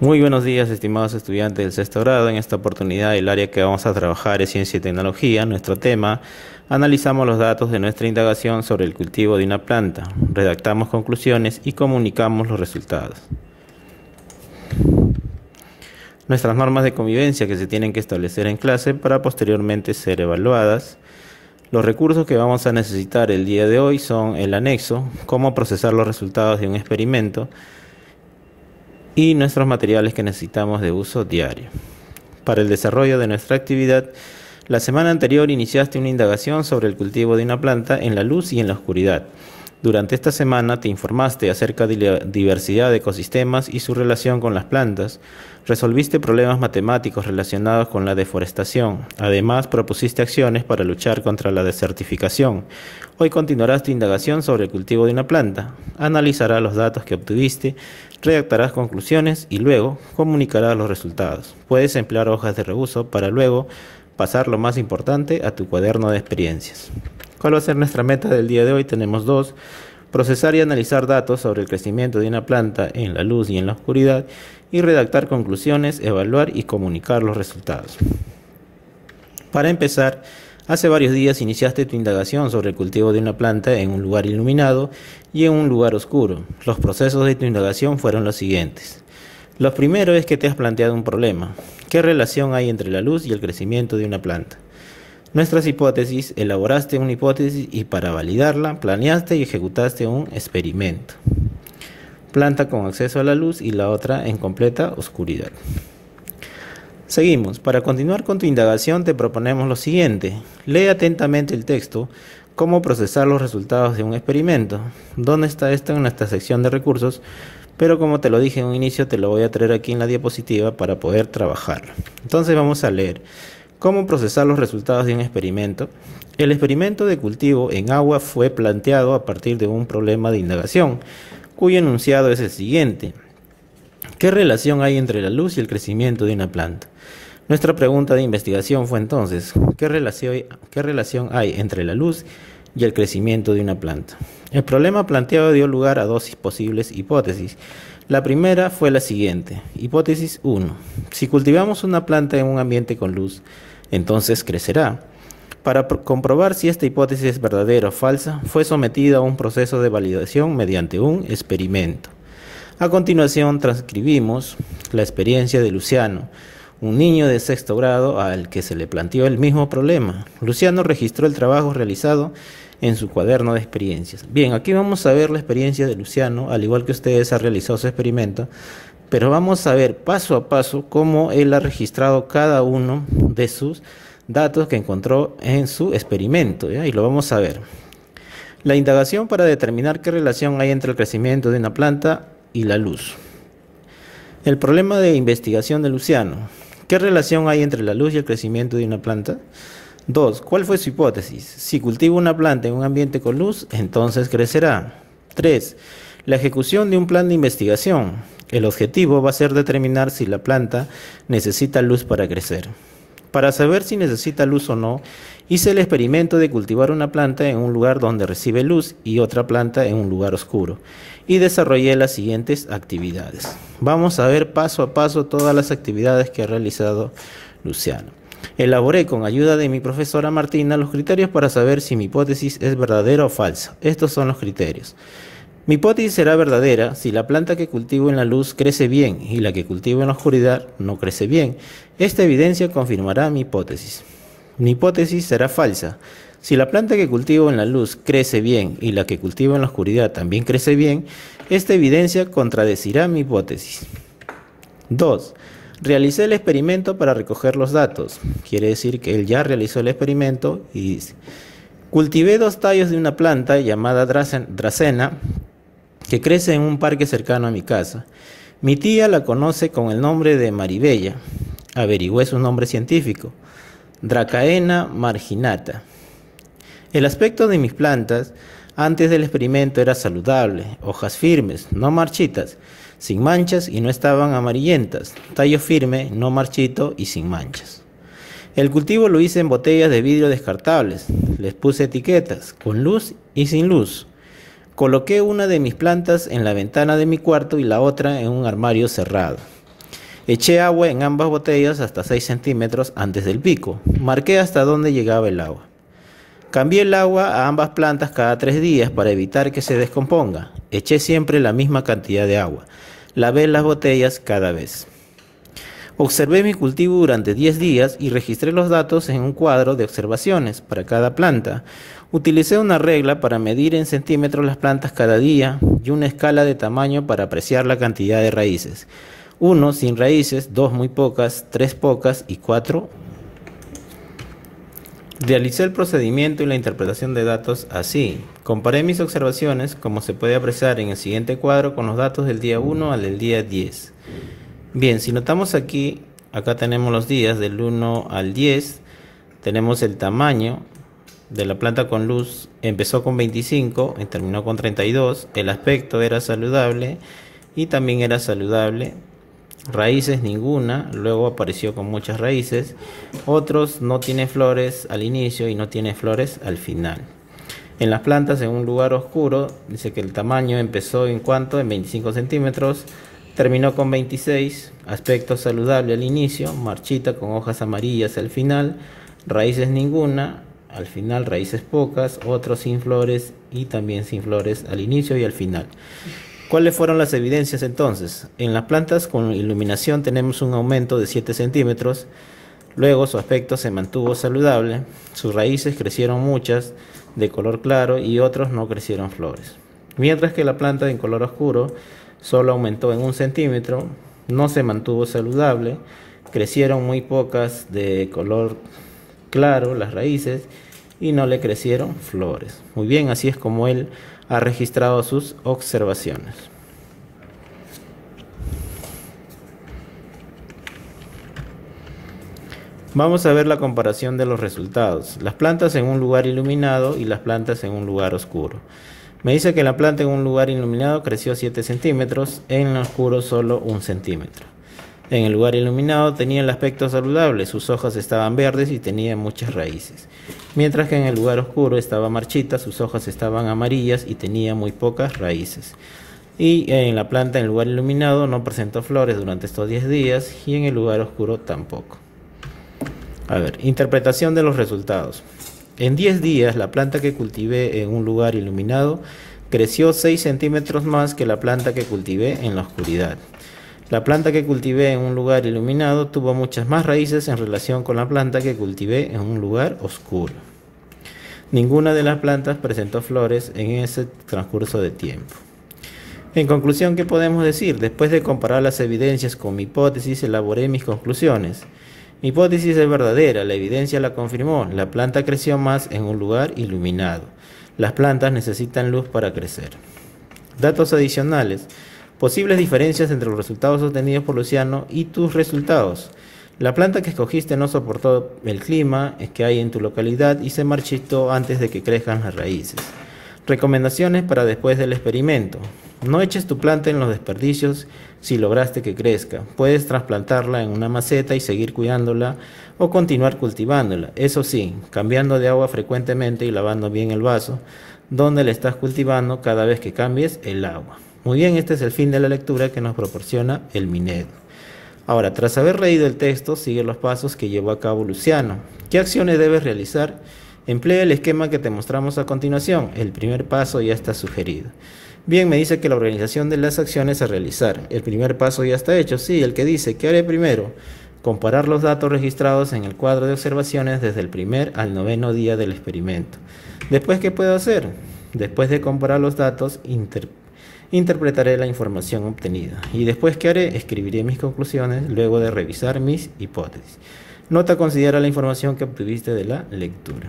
Muy buenos días, estimados estudiantes del sexto grado. En esta oportunidad, el área que vamos a trabajar es Ciencia y Tecnología. Nuestro tema: analizamos los datos de nuestra indagación sobre el cultivo de una planta, redactamos conclusiones y comunicamos los resultados. Nuestras normas de convivencia que se tienen que establecer en clase para posteriormente ser evaluadas. Los recursos que vamos a necesitar el día de hoy son el anexo, cómo procesar los resultados de un experimento, y nuestros materiales que necesitamos de uso diario. Para el desarrollo de nuestra actividad, la semana anterior iniciaste una indagación sobre el cultivo de una planta en la luz y en la oscuridad. Durante esta semana te informaste acerca de la diversidad de ecosistemas y su relación con las plantas. Resolviste problemas matemáticos relacionados con la deforestación. Además, propusiste acciones para luchar contra la desertificación. Hoy continuarás tu indagación sobre el cultivo de una planta. Analizarás los datos que obtuviste, redactarás conclusiones y luego comunicarás los resultados. Puedes emplear hojas de reuso para luego pasar lo más importante a tu cuaderno de experiencias. ¿Cuál va a ser nuestra meta del día de hoy? Tenemos dos: procesar y analizar datos sobre el crecimiento de una planta en la luz y en la oscuridad, y redactar conclusiones, evaluar y comunicar los resultados. Para empezar, hace varios días iniciaste tu indagación sobre el cultivo de una planta en un lugar iluminado y en un lugar oscuro. Los procesos de tu indagación fueron los siguientes. Lo primero es que te has planteado un problema. ¿Qué relación hay entre la luz y el crecimiento de una planta? Nuestras hipótesis: elaboraste una hipótesis y para validarla planeaste y ejecutaste un experimento. Planta con acceso a la luz y la otra en completa oscuridad. Seguimos. Para continuar con tu indagación te proponemos lo siguiente. Lee atentamente el texto: cómo procesar los resultados de un experimento. ¿Dónde está esto? En nuestra sección de recursos, pero como te lo dije en un inicio, te lo voy a traer aquí en la diapositiva para poder trabajarlo. Entonces vamos a leer. ¿Cómo procesar los resultados de un experimento? El experimento de cultivo en agua fue planteado a partir de un problema de indagación, cuyo enunciado es el siguiente. ¿Qué relación hay entre la luz y el crecimiento de una planta? Nuestra pregunta de investigación fue entonces: ¿qué relación hay entre la luz y el crecimiento de una planta? El problema planteado dio lugar a dos posibles hipótesis. La primera fue la siguiente. Hipótesis 1. Si cultivamos una planta en un ambiente con luz, entonces crecerá. Para comprobar si esta hipótesis es verdadera o falsa, fue sometida a un proceso de validación mediante un experimento. A continuación transcribimos la experiencia de Luciano, un niño de sexto grado al que se le planteó el mismo problema. Luciano registró el trabajo realizado en su cuaderno de experiencias. Bien, aquí vamos a ver la experiencia de Luciano, al igual que ustedes han realizado su experimento, pero vamos a ver paso a paso cómo él ha registrado cada uno de sus datos que encontró en su experimento, ¿ya? Y lo vamos a ver. La indagación para determinar qué relación hay entre el crecimiento de una planta y la luz. El problema de investigación de Luciano: ¿qué relación hay entre la luz y el crecimiento de una planta? 2. ¿Cuál fue su hipótesis? Si cultivo una planta en un ambiente con luz, entonces crecerá. 3. La ejecución de un plan de investigación. El objetivo va a ser determinar si la planta necesita luz para crecer. Para saber si necesita luz o no, hice el experimento de cultivar una planta en un lugar donde recibe luz y otra planta en un lugar oscuro, y desarrollé las siguientes actividades. Vamos a ver paso a paso todas las actividades que ha realizado Luciano. Elaboré con ayuda de mi profesora Martina los criterios para saber si mi hipótesis es verdadera o falsa. Estos son los criterios. Mi hipótesis será verdadera si la planta que cultivo en la luz crece bien y la que cultivo en la oscuridad no crece bien. Esta evidencia confirmará mi hipótesis. Mi hipótesis será falsa si la planta que cultivo en la luz crece bien y la que cultivo en la oscuridad también crece bien. Esta evidencia contradecirá mi hipótesis. 2. Realicé el experimento para recoger los datos. Quiere decir que él ya realizó el experimento y dice: cultivé 2 tallos de una planta llamada Dracena que crece en un parque cercano a mi casa. Mi tía la conoce con el nombre de Maribella. Averigüé su nombre científico: Dracaena marginata. El aspecto de mis plantas antes del experimento era saludable: hojas firmes, no marchitas, sin manchas y no estaban amarillentas; tallo firme, no marchito y sin manchas. El cultivo lo hice en botellas de vidrio descartables. Les puse etiquetas, con luz y sin luz. Coloqué una de mis plantas en la ventana de mi cuarto y la otra en un armario cerrado. Eché agua en ambas botellas hasta 6 centímetros antes del pico. Marqué hasta dónde llegaba el agua. Cambié el agua a ambas plantas cada 3 días para evitar que se descomponga. Eché siempre la misma cantidad de agua. Lavé las botellas cada vez. Observé mi cultivo durante 10 días y registré los datos en un cuadro de observaciones para cada planta. Utilicé una regla para medir en centímetros las plantas cada día y una escala de tamaño para apreciar la cantidad de raíces. 1 sin raíces, 2 muy pocas, 3 pocas y 4. Realicé el procedimiento y la interpretación de datos así. Comparé mis observaciones, como se puede apreciar en el siguiente cuadro, con los datos del día 1 al del día 10. Bien, si notamos aquí, acá tenemos los días del 1 al 10, tenemos el tamaño de la planta con luz, empezó con 25 y terminó con 32, el aspecto era saludable y también era saludable, raíces ninguna, luego apareció con muchas raíces, otros no tiene flores al inicio y no tiene flores al final. En las plantas en un lugar oscuro, dice que el tamaño empezó en 25 centímetros, terminó con 26, aspecto saludable al inicio, marchita con hojas amarillas al final, raíces ninguna, al final raíces pocas, otros sin flores y también sin flores al inicio y al final. ¿Cuáles fueron las evidencias entonces? En las plantas con iluminación tenemos un aumento de 7 centímetros, luego su aspecto se mantuvo saludable, sus raíces crecieron muchas de color claro y otros no crecieron flores. Mientras que la planta en color oscuro solo aumentó en 1 centímetro, no se mantuvo saludable, crecieron muy pocas de color claro las raíces y no le crecieron flores. Muy bien, así es como él ha registrado sus observaciones. Vamos a ver la comparación de los resultados. Las plantas en un lugar iluminado y las plantas en un lugar oscuro. Me dice que la planta en un lugar iluminado creció 7 centímetros, en el oscuro solo 1 centímetro. En el lugar iluminado tenía el aspecto saludable, sus hojas estaban verdes y tenía muchas raíces. Mientras que en el lugar oscuro estaba marchita, sus hojas estaban amarillas y tenía muy pocas raíces. Y en la planta en el lugar iluminado no presentó flores durante estos 10 días y en el lugar oscuro tampoco. A ver, interpretación de los resultados. En 10 días, la planta que cultivé en un lugar iluminado creció 6 centímetros más que la planta que cultivé en la oscuridad. La planta que cultivé en un lugar iluminado tuvo muchas más raíces en relación con la planta que cultivé en un lugar oscuro. Ninguna de las plantas presentó flores en ese transcurso de tiempo. En conclusión, ¿qué podemos decir? Después de comparar las evidencias con mi hipótesis, elaboré mis conclusiones. Mi hipótesis es verdadera, la evidencia la confirmó, la planta creció más en un lugar iluminado. Las plantas necesitan luz para crecer. Datos adicionales. Posibles diferencias entre los resultados obtenidos por Luciano y tus resultados. La planta que escogiste no soportó el clima que hay en tu localidad y se marchitó antes de que crezcan las raíces. Recomendaciones para después del experimento. No eches tu planta en los desperdicios si lograste que crezca. Puedes trasplantarla en una maceta y seguir cuidándola o continuar cultivándola. Eso sí, cambiando de agua frecuentemente y lavando bien el vaso donde la estás cultivando cada vez que cambies el agua. Muy bien, este es el fin de la lectura que nos proporciona el Minedo. Ahora, tras haber leído el texto, sigue los pasos que llevó a cabo Luciano. ¿Qué acciones debes realizar? Emplea el esquema que te mostramos a continuación. El primer paso ya está sugerido. Bien, me dice que la organización de las acciones a realizar. El primer paso ya está hecho. Sí, el que dice, ¿qué haré primero? Comparar los datos registrados en el cuadro de observaciones desde el primer al 9º día del experimento. Después, ¿qué puedo hacer? Después de comparar los datos, interpretaré la información obtenida. Y después, ¿qué haré? Escribiré mis conclusiones luego de revisar mis hipótesis. Nota: considera la información que obtuviste de la lectura.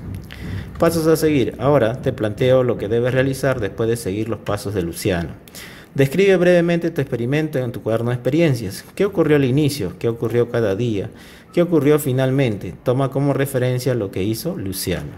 Pasos a seguir. Ahora te planteo lo que debes realizar después de seguir los pasos de Luciano. Describe brevemente tu experimento en tu cuaderno de experiencias. ¿Qué ocurrió al inicio? ¿Qué ocurrió cada día? ¿Qué ocurrió finalmente? Toma como referencia lo que hizo Luciano.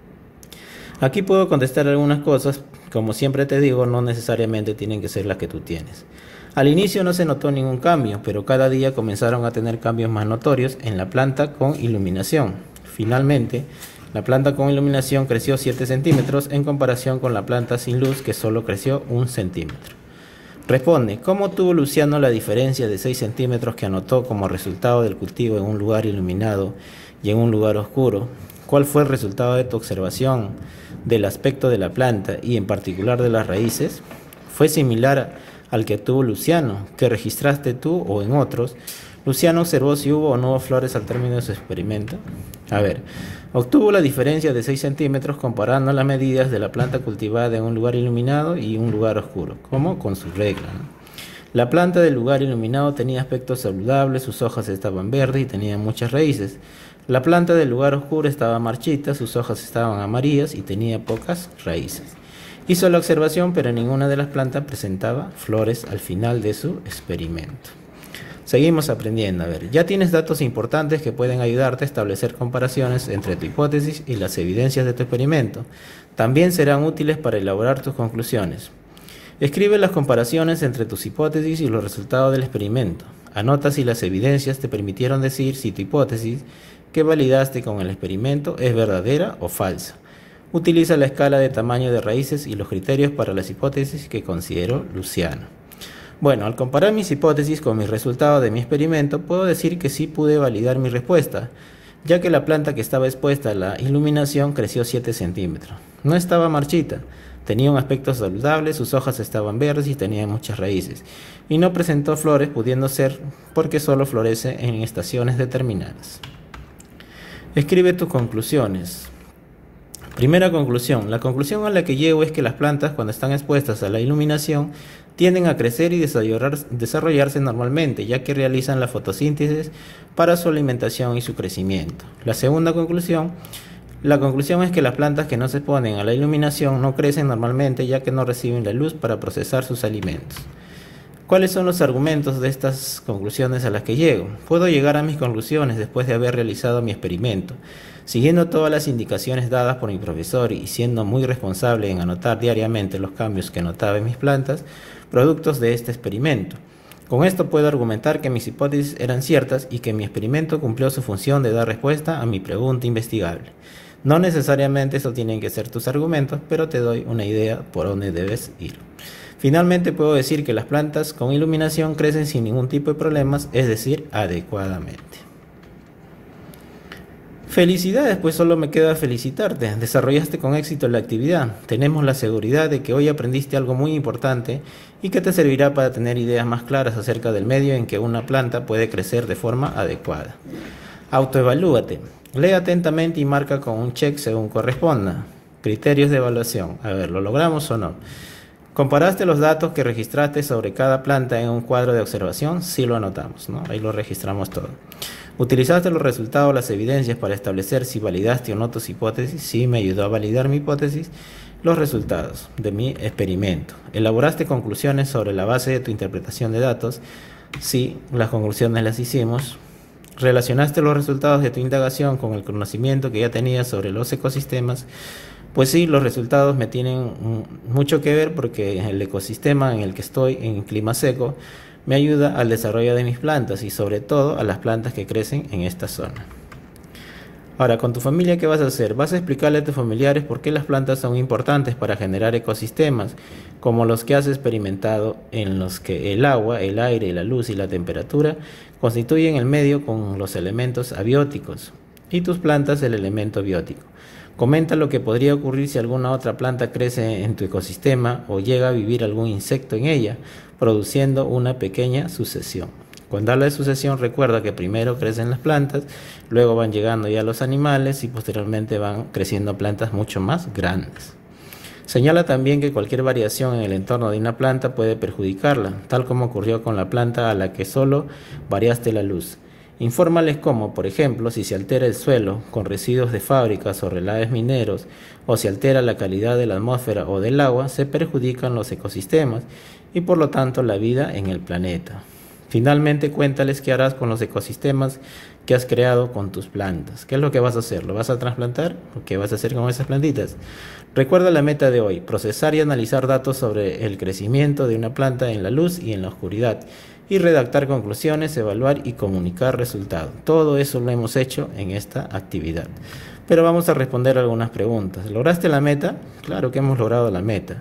Aquí puedo contestar algunas cosas. Como siempre te digo, no necesariamente tienen que ser las que tú tienes. Al inicio no se notó ningún cambio, pero cada día comenzaron a tener cambios más notorios en la planta con iluminación. Finalmente, la planta con iluminación creció 7 centímetros en comparación con la planta sin luz que solo creció 1 centímetro. Responde, ¿cómo tuvo Luciano la diferencia de 6 centímetros que anotó como resultado del cultivo en un lugar iluminado y en un lugar oscuro? ¿Cuál fue el resultado de tu observación del aspecto de la planta y en particular de las raíces? ¿Fue similar al que tuvo Luciano, que registraste tú o en otros? Luciano observó si hubo o no hubo flores al término de su experimento. A ver, obtuvo la diferencia de 6 centímetros comparando las medidas de la planta cultivada en un lugar iluminado y un lugar oscuro. ¿Cómo? Con su regla, ¿no? La planta del lugar iluminado tenía aspecto saludable, sus hojas estaban verdes y tenían muchas raíces. La planta del lugar oscuro estaba marchita, sus hojas estaban amarillas y tenía pocas raíces. Hizo la observación, pero ninguna de las plantas presentaba flores al final de su experimento. Seguimos aprendiendo. A ver, ya tienes datos importantes que pueden ayudarte a establecer comparaciones entre tu hipótesis y las evidencias de tu experimento. También serán útiles para elaborar tus conclusiones. Escribe las comparaciones entre tus hipótesis y los resultados del experimento. Anota si las evidencias te permitieron decir si tu hipótesis que validaste con el experimento es verdadera o falsa. Utiliza la escala de tamaño de raíces y los criterios para las hipótesis que consideró Luciano. Bueno, al comparar mis hipótesis con mis resultados de mi experimento, puedo decir que sí pude validar mi respuesta, ya que la planta que estaba expuesta a la iluminación creció 7 centímetros. No estaba marchita, tenía un aspecto saludable, sus hojas estaban verdes y tenía muchas raíces, y no presentó flores, pudiendo ser porque solo florece en estaciones determinadas. Escribe tus conclusiones. Primera conclusión. La conclusión a la que llego es que las plantas, cuando están expuestas a la iluminación, tienden a crecer y desarrollarse normalmente, ya que realizan la fotosíntesis para su alimentación y su crecimiento. La segunda conclusión. La conclusión es que las plantas que no se exponen a la iluminación no crecen normalmente, ya que no reciben la luz para procesar sus alimentos. ¿Cuáles son los argumentos de estas conclusiones a las que llego? Puedo llegar a mis conclusiones después de haber realizado mi experimento, siguiendo todas las indicaciones dadas por mi profesor y siendo muy responsable en anotar diariamente los cambios que notaba en mis plantas, productos de este experimento. Con esto puedo argumentar que mis hipótesis eran ciertas y que mi experimento cumplió su función de dar respuesta a mi pregunta investigable. No necesariamente eso tienen que ser tus argumentos, pero te doy una idea por dónde debes ir. Finalmente puedo decir que las plantas con iluminación crecen sin ningún tipo de problemas, es decir, adecuadamente. Felicidades, pues solo me queda felicitarte. Desarrollaste con éxito la actividad. Tenemos la seguridad de que hoy aprendiste algo muy importante y que te servirá para tener ideas más claras acerca del medio en que una planta puede crecer de forma adecuada. Autoevalúate. Lee atentamente y marca con un check según corresponda. Criterios de evaluación. A ver, ¿lo logramos o no? ¿Comparaste los datos que registraste sobre cada planta en un cuadro de observación? Sí lo anotamos, ¿no? Ahí lo registramos todo. ¿Utilizaste los resultados, las evidencias para establecer si validaste o no tus hipótesis? Sí, me ayudó a validar mi hipótesis. Los resultados de mi experimento. ¿Elaboraste conclusiones sobre la base de tu interpretación de datos? Sí, las conclusiones las hicimos. ¿Relacionaste los resultados de tu indagación con el conocimiento que ya tenías sobre los ecosistemas? Pues sí, los resultados me tienen mucho que ver porque el ecosistema en el que estoy, en clima seco, me ayuda al desarrollo de mis plantas y sobre todo a las plantas que crecen en esta zona. Ahora, con tu familia, ¿qué vas a hacer? Vas a explicarle a tus familiares por qué las plantas son importantes para generar ecosistemas, como los que has experimentado, en los que el agua, el aire, la luz y la temperatura constituyen el medio con los elementos abióticos y tus plantas el elemento biótico. Comenta lo que podría ocurrir si alguna otra planta crece en tu ecosistema o llega a vivir algún insecto en ella, produciendo una pequeña sucesión. Cuando habla de sucesión, recuerda que primero crecen las plantas, luego van llegando ya los animales y posteriormente van creciendo plantas mucho más grandes. Señala también que cualquier variación en el entorno de una planta puede perjudicarla, tal como ocurrió con la planta a la que solo variaste la luz. Infórmales cómo, por ejemplo, si se altera el suelo con residuos de fábricas o relaves mineros, o se altera la calidad de la atmósfera o del agua, se perjudican los ecosistemas y por lo tanto la vida en el planeta. Finalmente, cuéntales qué harás con los ecosistemas que has creado con tus plantas. ¿Qué es lo que vas a hacer? ¿Lo vas a trasplantar? ¿O qué vas a hacer con esas plantitas? Recuerda la meta de hoy: procesar y analizar datos sobre el crecimiento de una planta en la luz y en la oscuridad, y redactar conclusiones, evaluar y comunicar resultados. Todo eso lo hemos hecho en esta actividad. Pero vamos a responder algunas preguntas. ¿Lograste la meta? Claro que hemos logrado la meta.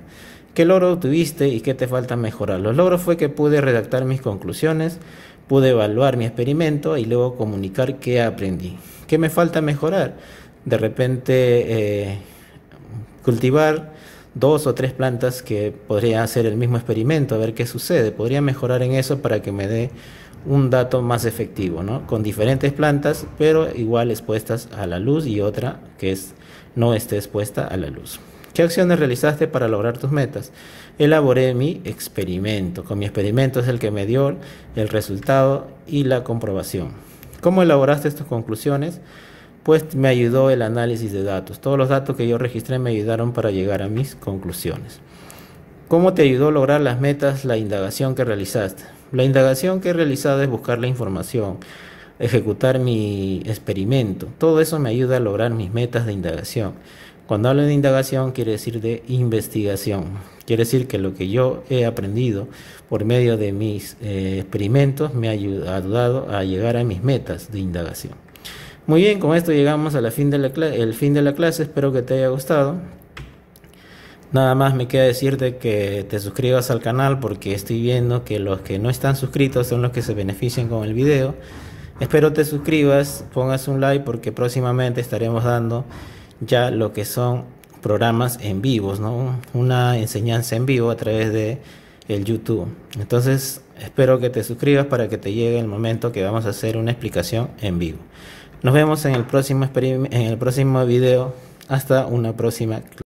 ¿Qué logro tuviste y qué te falta mejorar? Los logros fue que pude redactar mis conclusiones, pude evaluar mi experimento y luego comunicar qué aprendí. ¿Qué me falta mejorar? De repente cultivar 2 o 3 plantas que podría hacer el mismo experimento, a ver qué sucede. Podría mejorar en eso para que me dé un dato más efectivo, ¿no? Con diferentes plantas, pero igual expuestas a la luz, y otra que no esté expuesta a la luz. ¿Qué acciones realizaste para lograr tus metas? Elaboré mi experimento. Con mi experimento es el que me dio el resultado y la comprobación. ¿Cómo elaboraste tus conclusiones? Pues me ayudó el análisis de datos. Todos los datos que yo registré me ayudaron para llegar a mis conclusiones. ¿Cómo te ayudó a lograr las metas la indagación que realizaste? La indagación que he realizado es buscar la información, ejecutar mi experimento. Todo eso me ayuda a lograr mis metas de indagación. Cuando hablo de indagación quiere decir de investigación. Quiere decir que lo que yo he aprendido por medio de mis experimentos me ha ayudado a llegar a mis metas de indagación. Muy bien, con esto llegamos a fin de la clase. Espero que te haya gustado. Nada más me queda decirte que te suscribas al canal, porque estoy viendo que los que no están suscritos son los que se benefician con el video. Espero te suscribas, pongas un like, porque próximamente estaremos dando ya lo que son programas en vivos, ¿no? Una enseñanza en vivo a través de el YouTube. Entonces espero que te suscribas para que te llegue el momento que vamos a hacer una explicación en vivo. Nos vemos en el próximo video. Hasta una próxima clase.